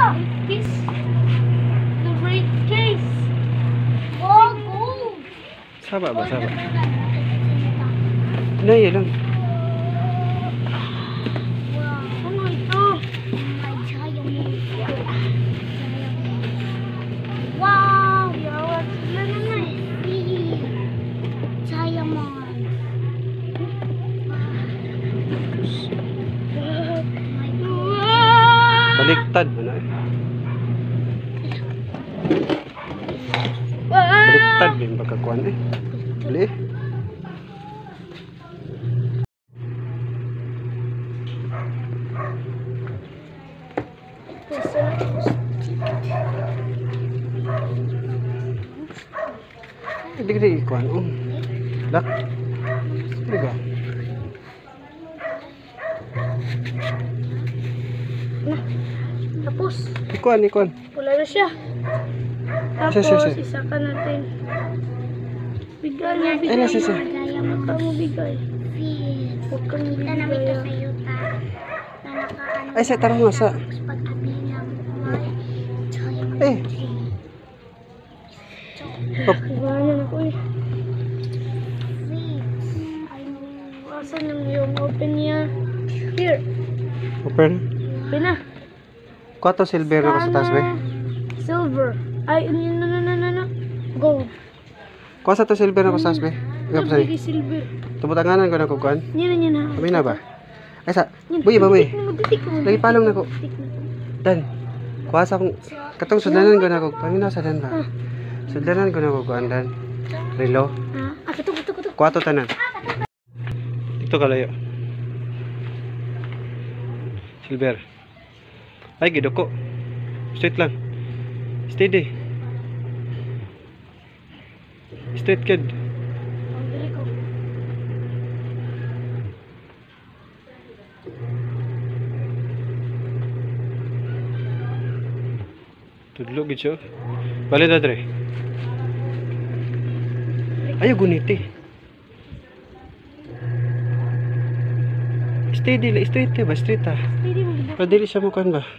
Kiss. The briefcase. Oh, gold. Saba ba? Saba. Naya lang. Ano ito? Wow! Yawa sila naman eh. Diamond. Baliktad mo na eh. Baliktad din pagkakuan eh. Bali eh. Hindi ka ikuan. Lak. Hindi ka. Tapos, Ikuan. wala na siya. Tapos, Siya. isaka natin. Bigay niya. Ay, nasa. Huwag kang bigay. Huwag kang bigay. Ay, sa tarong nga sa. Eh. Iwanan ako eh. Asan yung open niya? Here. Open. Open na. Kwato silver na ko sa taas, be. Silver. Ay, no. Gold. Kwa sa to silver na ko sa taas, be. Ikaw pa Bigay silver. Tubutanganan ko na kukuan. Yan na. Sabi na ba? Ay sa. Buy ba, buy? Lagi palong na ko. Dan. Kwa sa akong. Katong sudlanan ko na ko. Pamina sa dan ba? Sudlanan ko na ko kuan dan. Relo. Kato. Kwato tanan. Ito kalayo. Silver. Ay, gidoko. Straight lang. Steady. Straight kid. Tudlo gid siya. Bali na dre. Ayaw guniti. Steady lang, straight ba? Straight ah. Pero dili siya mukan ba?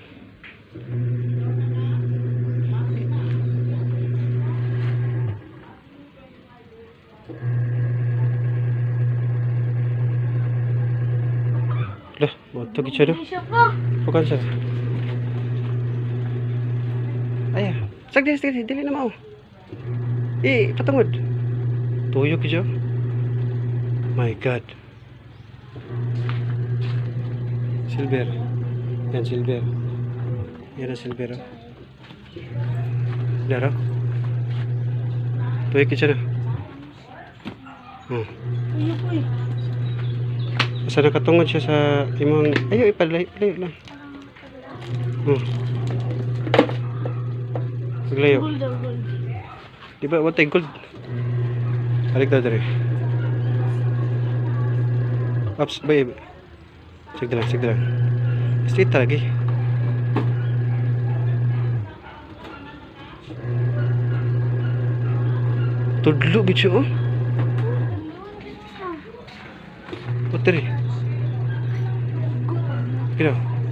Lah, boto gid siya do. Bukan siya. Ay, sagdi, dili na mao. Patungod. Tuyok gid siya. My God. Silver. Yan, silver. Yan ang silver. Dara. Tuyok gid siya na. Asa nakatungod siya sa imong. Ayo, ipalayo lang. Paglayo. Di ba, what gold? Balik na dali. Ups, bay. Sige lang. Straight talaga eh. Tudlo bityo oh. Putri. Kira.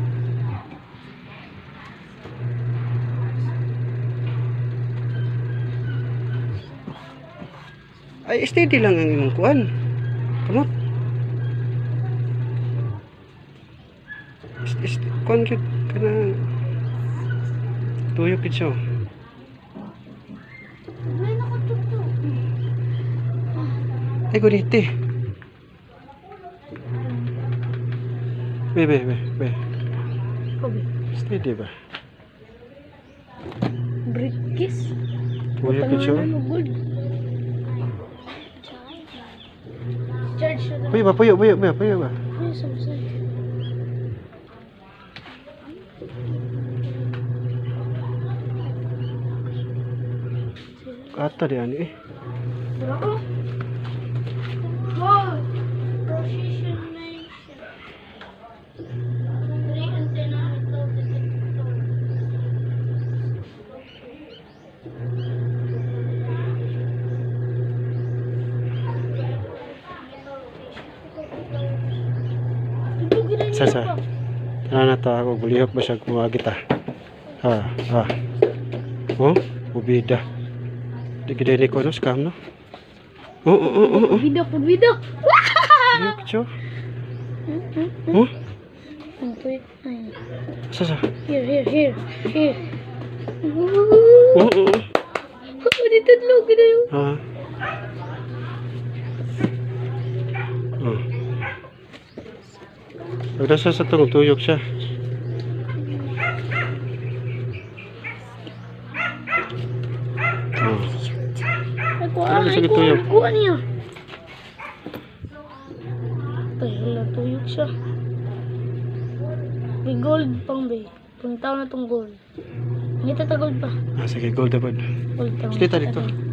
Ay, steady lang ang imong kuan. Kamot. Kuan jud kana tuyok gid siya. Ay, guniti. Be. Steady ba? Briefcase. Tuyok gid siya. Charge na. Puyo ba? Ay, samsay. Kata di ani eh. Bravo. Wow. Precision nation. Great antenna ito. Sasa. Ano na to ako bulihok ba siya kumuha kita. Ah. Oh, ubida. Di gede ni ko no scam no. Oh. Video, video. Ayok cho. Oh, Wait, ayun. sa. Here. Oh. Dito log na yun. Ah. Oh. Nagdasa sa tong tuyok siya. Oh. Sige, tuyok. Kuha niya. Hala, tuyok siya. May gold pang bay. Punta na tong gold. Hindi gold pa. Ah, sige, gold dapat. Gold pang. Slita dito.